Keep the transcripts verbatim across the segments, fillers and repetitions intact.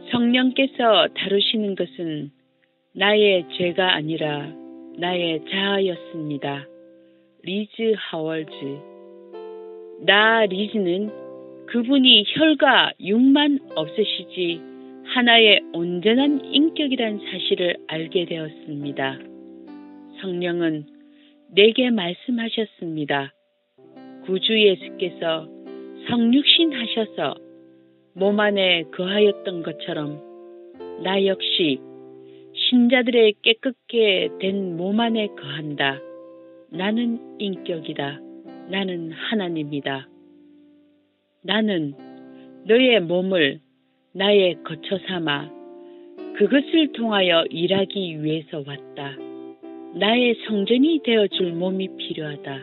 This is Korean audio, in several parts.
성령께서 다루시는 것은 나의 죄가 아니라 나의 자아였습니다. 리즈 하월즈. 나 리즈는 그분이 혈과 육만 없으시지 하나의 온전한 인격이란 사실을 알게 되었습니다. 성령은 내게 말씀하셨습니다. 구주 예수께서 성육신 하셔서 몸 안에 거하였던 것처럼 나 역시 신자들의 깨끗게 된 몸 안에 거한다. 나는 인격이다. 나는 하나님이다. 나는 너의 몸을 나의 거처 삼아 그것을 통하여 일하기 위해서 왔다. 나의 성전이 되어줄 몸이 필요하다.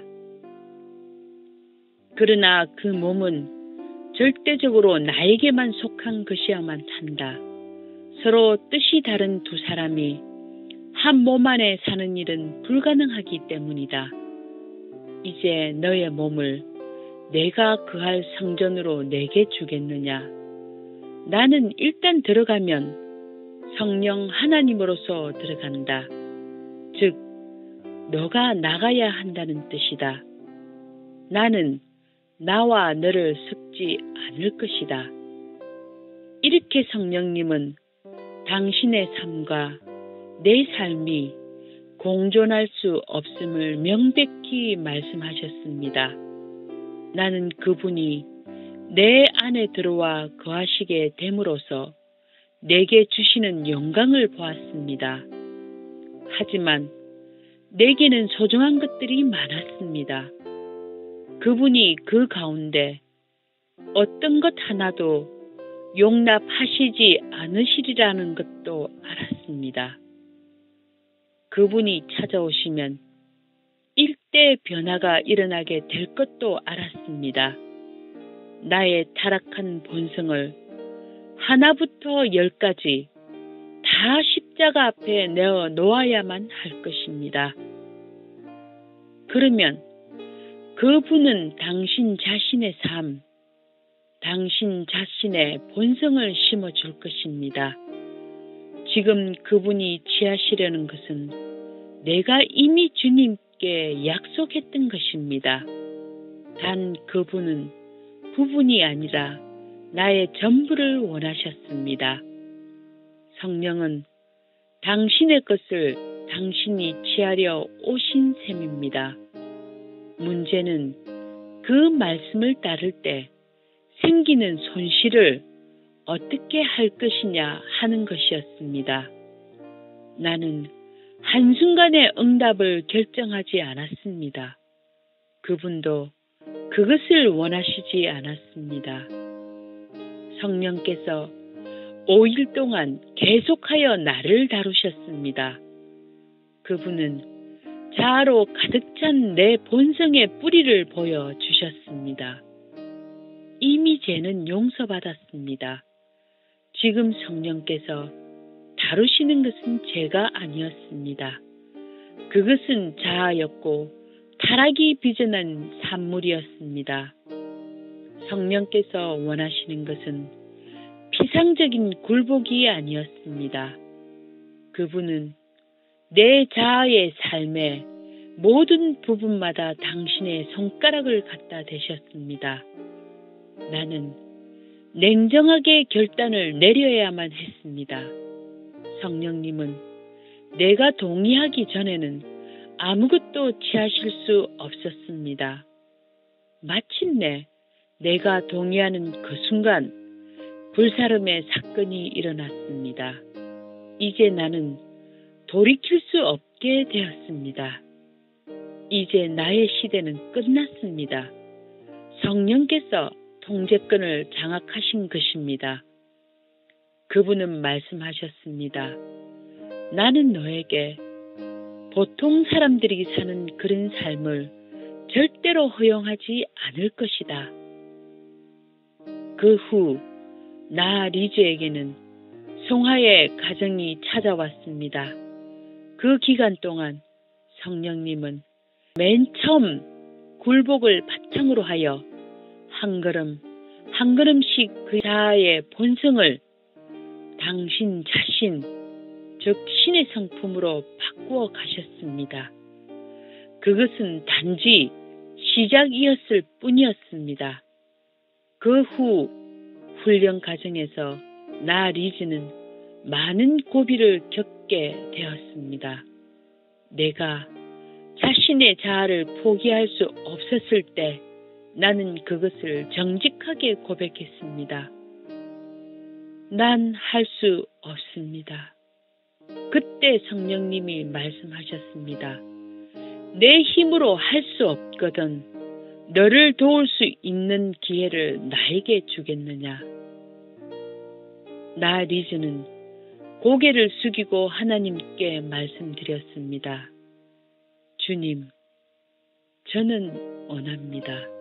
그러나 그 몸은 절대적으로 나에게만 속한 것이어야만 한다. 서로 뜻이 다른 두 사람이 한 몸 안에 사는 일은 불가능하기 때문이다. 이제 너의 몸을 내가 거할 성전으로 내게 주겠느냐? 나는 일단 들어가면 성령 하나님으로서 들어간다. 즉, 너가 나가야 한다는 뜻이다. 나는 나와 너를 섞지 않을 것이다. 이렇게 성령님은 당신의 삶과 내 삶이 공존할 수 없음을 명백히 말씀하셨습니다. 나는 그분이 내 안에 들어와 거하시게 됨으로써 내게 주시는 영광을 보았습니다. 하지만 내게는 소중한 것들이 많았습니다. 그분이 그 가운데 어떤 것 하나도 용납하시지 않으시리라는 것도 알았습니다. 그분이 찾아오시면 일대 변화가 일어나게 될 것도 알았습니다. 나의 타락한 본성을 하나부터 열까지 다 십자가 앞에 내어 놓아야만 할 것입니다. 그러면 그분은 당신 자신의 삶, 당신 자신의 본성을 심어줄 것입니다. 지금 그분이 취하시려는 것은 내가 이미 주님께 약속했던 것입니다. 단 그분은 부분이 아니라 나의 전부를 원하셨습니다. 성령은 당신의 것을 당신이 취하려 오신 셈입니다. 문제는 그 말씀을 따를 때 생기는 손실을 어떻게 할 것이냐 하는 것이었습니다. 나는 한순간에 응답을 결정하지 않았습니다. 그분도 그것을 원하시지 않았습니다. 성령께서 오 일 동안 계속하여 나를 다루셨습니다. 그분은 자아로 가득 찬 내 본성의 뿌리를 보여주셨습니다. 이미 죄는 용서받았습니다. 지금 성령께서 다루시는 것은 죄가 아니었습니다. 그것은 자아였고 타락이 빚어난 산물이었습니다. 성령께서 원하시는 것은 피상적인 굴복이 아니었습니다. 그분은 내 자아의 삶의 모든 부분마다 당신의 손가락을 갖다 대셨습니다. 나는 냉정하게 결단을 내려야만 했습니다. 성령님은 내가 동의하기 전에는 아무것도 취하실 수 없었습니다. 마침내 내가 동의하는 그 순간 불사름의 사건이 일어났습니다. 이제 나는 돌이킬 수 없게 되었습니다. 이제 나의 시대는 끝났습니다. 성령께서 통제권을 장악하신 것입니다. 그분은 말씀하셨습니다. 나는 너에게 보통 사람들이 사는 그런 삶을 절대로 허용하지 않을 것이다. 그 후 나 리즈에게는 송하의 가정이 찾아왔습니다. 그 기간 동안 성령님은 맨 처음 굴복을 바탕으로 하여 한 걸음 한 걸음씩 그 자아의 본성을 당신 자신, 즉 신의 성품으로 바꾸어 가셨습니다. 그것은 단지 시작이었을 뿐이었습니다. 그 후 훈련 과정에서 나 리즈는 많은 고비를 겪게 되었습니다. 내가 자신의 자아를 포기할 수 없었을 때 나는 그것을 정직하게 고백했습니다. 난 할 수 없습니다. 그때 성령님이 말씀하셨습니다. 내 힘으로 할 수 없거든 너를 도울 수 있는 기회를 나에게 주겠느냐. 나 리즈는 고개를 숙이고 하나님께 말씀드렸습니다. 주님, 저는 원합니다.